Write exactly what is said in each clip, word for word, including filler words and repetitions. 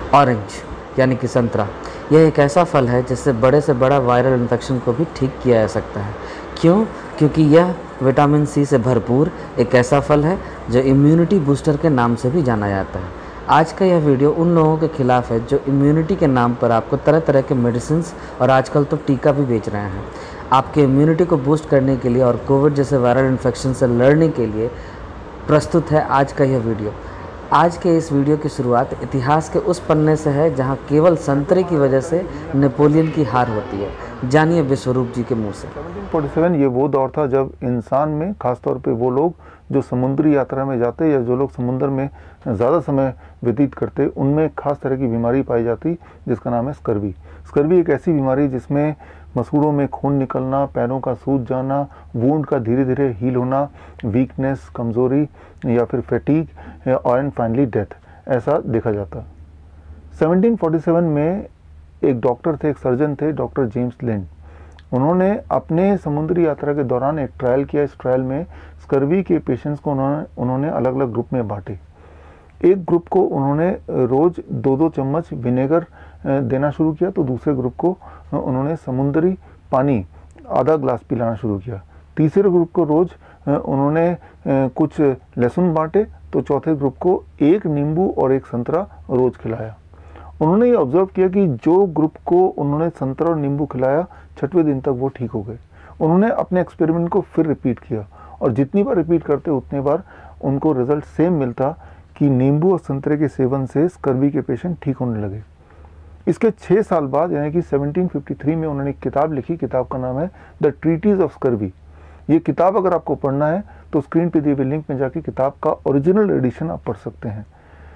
Orange यानी कि संतरा, यह एक ऐसा फल है जिससे बड़े से बड़ा वायरल इन्फेक्शन को भी ठीक किया जा सकता है। क्यों? क्योंकि यह विटामिन सी से भरपूर एक ऐसा फल है जो इम्यूनिटी बूस्टर के नाम से भी जाना जाता है। आज का यह वीडियो उन लोगों के खिलाफ है जो इम्यूनिटी के नाम पर आपको तरह तरह के मेडिसिन और आजकल तो टीका भी बेच रहे हैं। आपके इम्यूनिटी को बूस्ट करने के लिए और कोविड जैसे वायरल इन्फेक्शन से लड़ने के लिए प्रस्तुत है आज का यह वीडियो। आज के इस वीडियो की शुरुआत इतिहास के उस पन्ने से है जहां केवल संतरे की वजह से नेपोलियन की हार होती है। जानिए विश्वरूप जी के मुंह से। सत्रह सौ सैंतालीस ये वो दौर था जब इंसान में, खासतौर पे वो लोग जो समुद्री यात्रा में जाते या जो लोग समुद्र में ज़्यादा समय व्यतीत करते, उनमें खास तरह की बीमारी पाई जाती जिसका नाम है स्कर्वी। स्कर्वी एक ऐसी बीमारी जिसमें मसूड़ों में खून निकलना, पैरों का सूज जाना, वूंड का धीरे धीरे हील होना, वीकनेस, कमज़ोरी या फिर फैटीग और एंड फाइनली डेथ, ऐसा देखा जाता। सत्रह सौ सैंतालीस में एक डॉक्टर थे, एक सर्जन थे, डॉक्टर जेम्स लिंड। उन्होंने अपने समुद्री यात्रा के दौरान एक ट्रायल किया। इस ट्रायल में स्कर्वी के पेशेंट्स को उन्होंने उन्होंने अलग अलग ग्रुप में बांटे। एक ग्रुप को उन्होंने रोज़ दो दो चम्मच विनेगर देना शुरू किया, तो दूसरे ग्रुप को उन्होंने समुद्री पानी आधा ग्लास पिलाना शुरू किया। तीसरे ग्रुप को रोज़ उन्होंने कुछ लहसुन बांटे, तो चौथे ग्रुप को एक नींबू और एक संतरा रोज़ खिलाया। उन्होंने ये ऑब्जर्व किया कि जो ग्रुप को उन्होंने संतरा और नींबू खिलाया, छठवें दिन तक वो ठीक हो गए। उन्होंने अपने एक्सपेरिमेंट को फिर रिपीट किया और जितनी बार रिपीट करते उतनी बार उनको रिजल्ट सेम मिलता कि नींबू और संतरे के सेवन से स्कर्वी के पेशेंट ठीक होने लगे। इसके छः साल बाद यानी कि सत्रह सौ तिरेपन में उन्होंने एक किताब लिखी। किताब का नाम है द ट्रीटीज ऑफ स्कर्वी। ये किताब अगर आपको पढ़ना है तो स्क्रीन पे दिए हुए लिंक में जाके किताब का ओरिजिनल एडिशन आप पढ़ सकते हैं।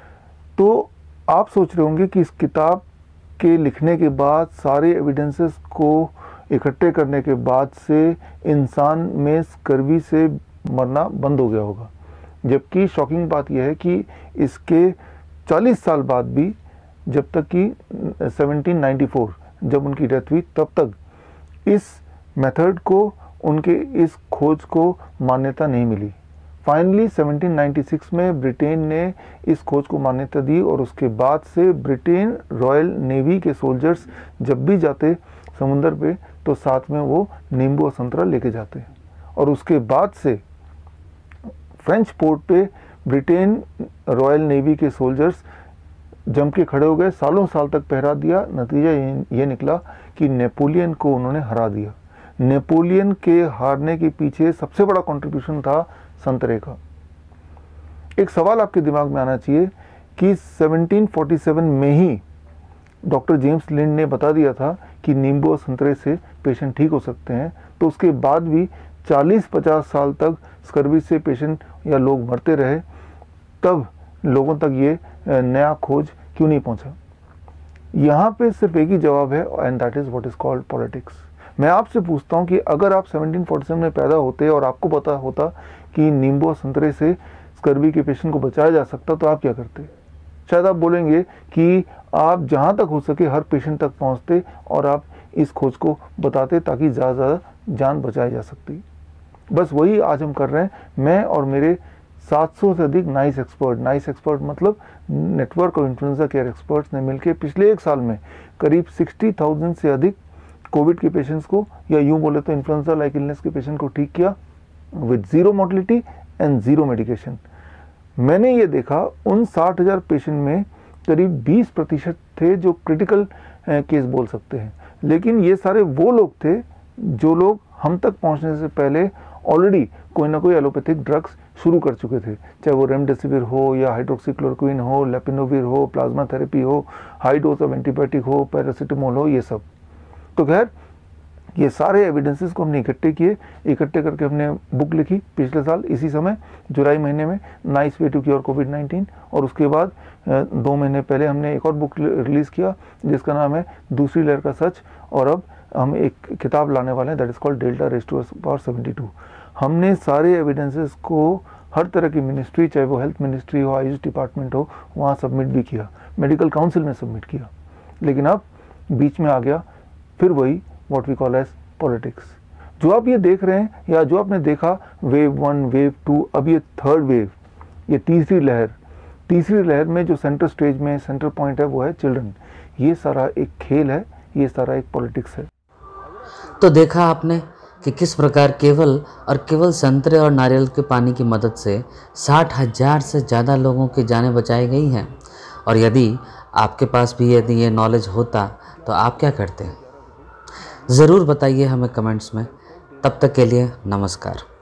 तो आप सोच रहे होंगे कि इस किताब के लिखने के बाद, सारे एविडेंसेस को इकट्ठे करने के बाद से इंसान में स्कर्वी से मरना बंद हो गया होगा। जबकि शॉकिंग बात यह है कि इसके चालीस साल बाद भी, जब तक कि सत्रह सौ चौरानवे जब उनकी डेथ हुई, तब तक इस मेथड को, उनके इस खोज को मान्यता नहीं मिली। फाइनली सत्रह सौ छियानवे में ब्रिटेन ने इस खोज को मान्यता दी और उसके बाद से ब्रिटेन रॉयल नेवी के सोल्जर्स जब भी जाते समुंदर पे तो साथ में वो नींबू और संतरा लेके जाते। और उसके बाद से फ्रेंच पोर्ट पे ब्रिटेन रॉयल नेवी के सोल्जर्स जम के खड़े हो गए, सालों साल तक पहरा दिया। नतीजा ये निकला कि नेपोलियन को उन्होंने हरा दिया। नेपोलियन के हारने के पीछे सबसे बड़ा कंट्रीब्यूशन था संतरे का। एक सवाल आपके दिमाग में आना चाहिए कि सत्रह सौ सैंतालीस में ही डॉक्टर जेम्स लिंड ने बता दिया था कि नींबू और संतरे से पेशेंट ठीक हो सकते हैं, तो उसके बाद भी चालीस पचास साल तक स्कर्वी से पेशेंट या लोग मरते रहे। तब लोगों तक ये नया खोज क्यों नहीं पहुंचा? यहाँ पे सिर्फ एक ही जवाब है, and that is what is called politics. मैं आपसे पूछता हूँ कि अगर आप सत्रह सौ सैंतालीस में पैदा होते और आपको पता होता कि नींबू और संतरे से स्कर्वी के पेशेंट को बचाया जा सकता, तो आप क्या करते? शायद आप बोलेंगे कि आप जहाँ तक हो सके हर पेशेंट तक पहुँचते और आप इस खोज को बताते ताकि ज़्यादा से ज़्यादा जान बचाई जा सकती। बस वही आज हम कर रहे हैं। मैं और मेरे सात सौ से अधिक नाइस एक्सपर्ट, नाइस एक्सपर्ट मतलब network of influenza care experts ने मिलकर पिछले एक साल में करीब साठ हज़ार से अधिक कोविड के पेशेंट्स को, या यूँ बोले तो इन्फ्लुएंजा लाइक इलनेस के पेशेंट को ठीक किया with zero mortality and zero medication. मैंने ये देखा उन साठ हज़ार पेशेंट में करीब बीस प्रतिशत थे जो क्रिटिकल केस बोल सकते हैं, लेकिन ये सारे वो लोग थे जो लोग हम तक पहुंचने से पहले ऑलरेडी कोई ना कोई एलोपैथिक ड्रग्स शुरू कर चुके थे, चाहे वो रेमडेसिविर हो या हाइड्रोक्सीक्लोरोक्विन हो, लेपिनोविर हो, प्लाज्मा थेरेपी हो, हाई डोज ऑफ एंटीबायोटिक हो, पैरासीटामोल हो, ये सब। तो खैर ये सारे एविडेंसेस को हमने इकट्ठे किए, इकट्ठे करके हमने बुक लिखी पिछले साल इसी समय जुलाई महीने में, NICE way to cure COVID nineteen. और उसके बाद दो महीने पहले हमने एक और बुक रिलीज़ किया जिसका नाम है दूसरी लहर का सच। और अब हम एक किताब लाने वाले हैं that is called delta raise to power seventy two. हमने सारे एविडेंसेस को हर तरह की मिनिस्ट्री, चाहे वो हेल्थ मिनिस्ट्री हो, आयुष डिपार्टमेंट हो, वहाँ सबमिट भी किया, मेडिकल काउंसिल में सबमिट किया। लेकिन अब बीच में आ गया फिर वही what we call as politics. जो आप ये देख रहे हैं या जो आपने देखा वेव वन, वेव टू, अब ये थर्ड वेव, ये तीसरी लहर, तीसरी लहर में जो सेंटर स्टेज में सेंटर पॉइंट है वो है चिल्ड्रन। ये सारा एक खेल है, ये सारा एक पॉलिटिक्स है। तो देखा आपने कि किस प्रकार केवल और केवल संतरे और नारियल के पानी की मदद से साठ हजार से ज़्यादा लोगों की जानें बचाई गई हैं। और यदि आपके पास भी यदि ये नॉलेज होता तो आप क्या करते? ज़रूर बताइए हमें कमेंट्स में। तब तक के लिए नमस्कार।